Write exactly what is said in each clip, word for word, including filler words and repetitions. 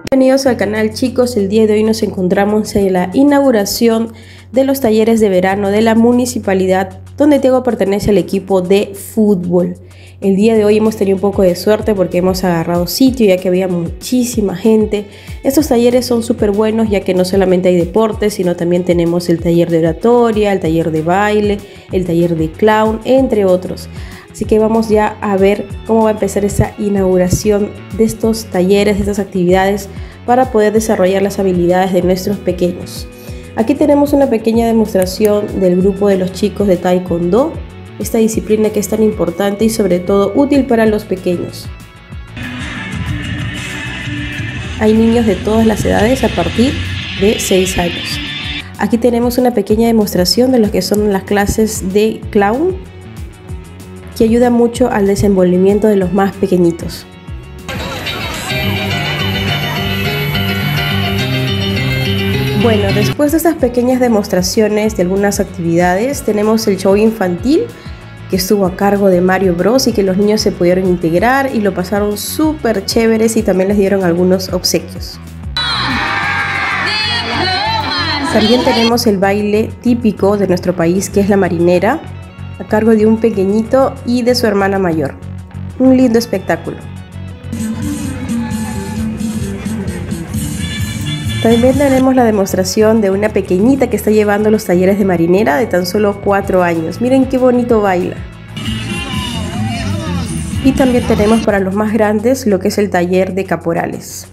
Bienvenidos al canal, chicos. El día de hoy nos encontramos en la inauguración de los talleres de verano de la municipalidad, donde Tiago pertenece al equipo de fútbol. El día de hoy hemos tenido un poco de suerte porque hemos agarrado sitio, ya que había muchísima gente. Estos talleres son súper buenos, ya que no solamente hay deportes, sino también tenemos el taller de oratoria, el taller de baile, el taller de clown, entre otros. Así que vamos ya a ver cómo va a empezar esa inauguración de estos talleres, de estas actividades, para poder desarrollar las habilidades de nuestros pequeños. Aquí tenemos una pequeña demostración del grupo de los chicos de Taekwondo, esta disciplina que es tan importante y sobre todo útil para los pequeños. Hay niños de todas las edades a partir de seis años. Aquí tenemos una pequeña demostración de lo que son las clases de clown, que ayuda mucho al desenvolvimiento de los más pequeñitos. Bueno, después de estas pequeñas demostraciones de algunas actividades, tenemos el show infantil que estuvo a cargo de Mario Bros y que los niños se pudieron integrar y lo pasaron súper chéveres, y también les dieron algunos obsequios. También tenemos el baile típico de nuestro país, que es la marinera, a cargo de un pequeñito y de su hermana mayor. Un lindo espectáculo. También tenemos la demostración de una pequeñita que está llevando los talleres de marinera de tan solo cuatro años. Miren qué bonito baila. Y también tenemos para los más grandes lo que es el taller de caporales.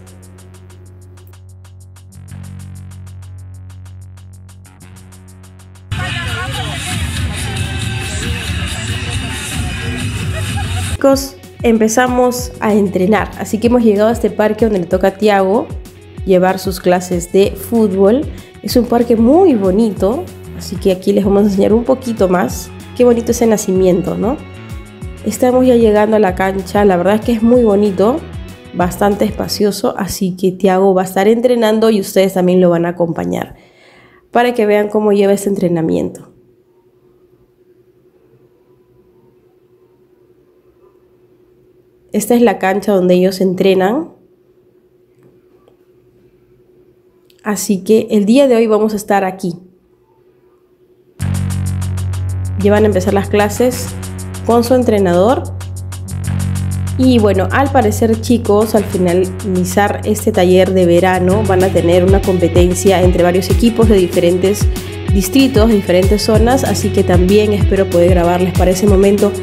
Chicos, empezamos a entrenar, así que hemos llegado a este parque donde le toca a Tiago llevar sus clases de fútbol. Es un parque muy bonito, así que aquí les vamos a enseñar un poquito más. Qué bonito ese nacimiento, ¿no? Estamos ya llegando a la cancha, la verdad es que es muy bonito, bastante espacioso, así que Tiago va a estar entrenando y ustedes también lo van a acompañar para que vean cómo lleva este entrenamiento. Esta es la cancha donde ellos entrenan. Así que el día de hoy vamos a estar aquí. Ya van a empezar las clases con su entrenador. Y bueno, al parecer, chicos, al finalizar este taller de verano van a tener una competencia entre varios equipos de diferentes distritos, de diferentes zonas. Así que también espero poder grabarles para ese momento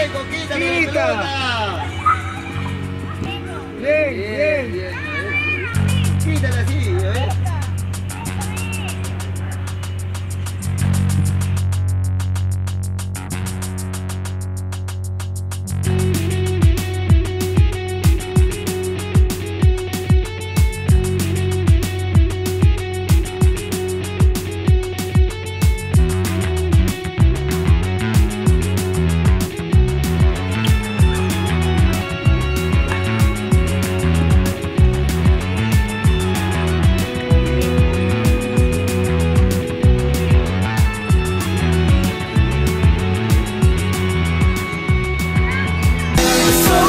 Coquita! Bien, bien, bien. Quítala así, a ver. So